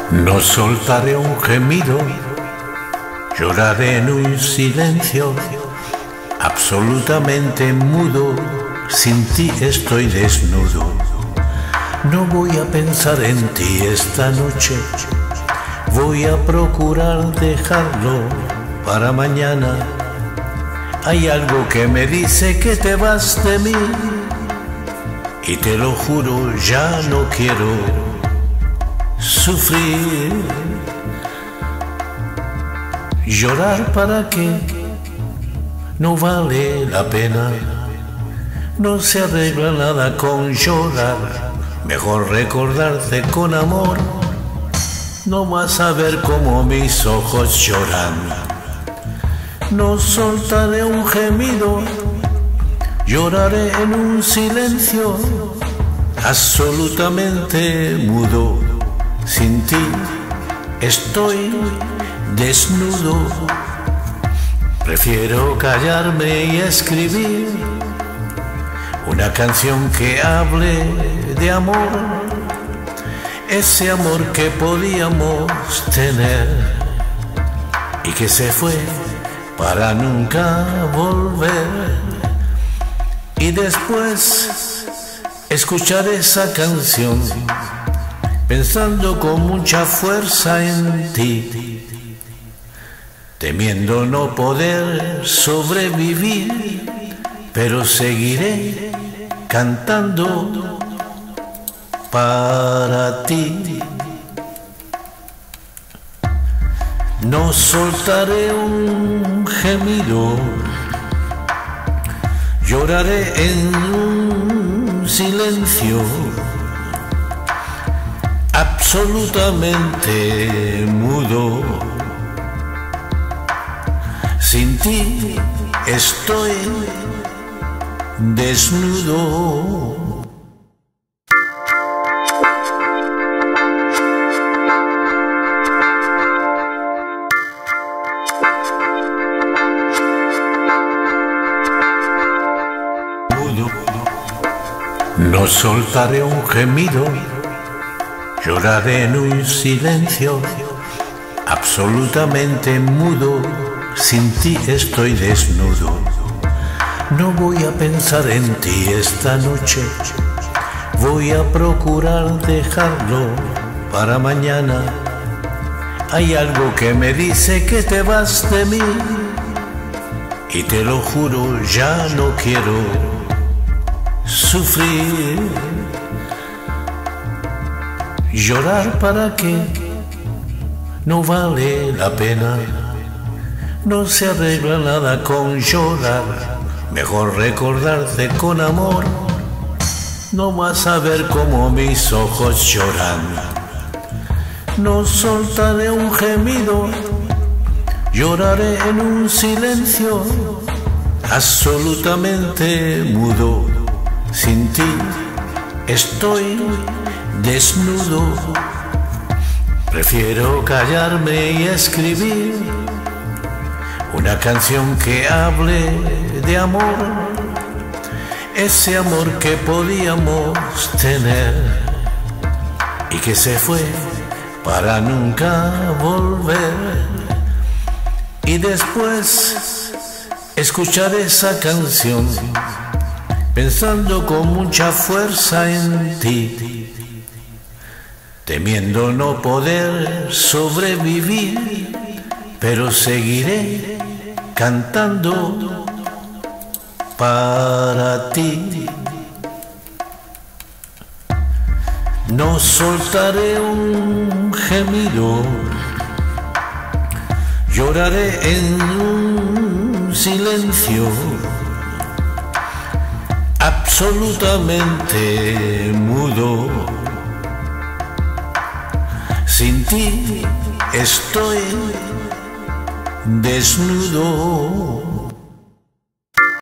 No soltaré un gemido, lloraré en un silencio absolutamente mudo. Sin ti estoy desnudo. No voy a pensar en ti esta noche, voy a procurar dejarlo para mañana. Hay algo que me dice que te vas de mí y te lo juro, ya no quiero sufrir. ¿Llorar para qué? No vale la pena. No se arregla nada con llorar. Mejor recordarte con amor. No vas a ver cómo mis ojos lloran. No soltaré un gemido, lloraré en un silencio absolutamente mudo. Sin ti estoy desnudo. Prefiero callarme y escribir una canción que hable de amor, ese amor que podíamos tener y que se fue para nunca volver. Y después escuchar esa canción pensando con mucha fuerza en ti, temiendo no poder sobrevivir, pero seguiré cantando para ti. No soltaré un gemido, lloraré en un silencio absolutamente mudo. Sin ti estoy desnudo. No soltaré un gemido, lloraré en un silencio absolutamente mudo. Sin ti estoy desnudo. No voy a pensar en ti esta noche, voy a procurar dejarlo para mañana. Hay algo que me dice que te vas de mí y te lo juro, ya no quiero sufrir. ¿Llorar para qué? No vale la pena. No se arregla nada con llorar. Mejor recordarte con amor. No vas a ver cómo mis ojos lloran. No soltaré un gemido, lloraré en un silencio absolutamente mudo. Sin ti estoy desnudo. Prefiero callarme y escribir una canción que hable de amor, ese amor que podíamos tener y que se fue para nunca volver. Y después escuchar esa canción pensando con mucha fuerza en ti, temiendo no poder sobrevivir, pero seguiré cantando para ti. No soltaré un gemido, lloraré en un silencio absolutamente mudo. Sin ti estoy desnudo.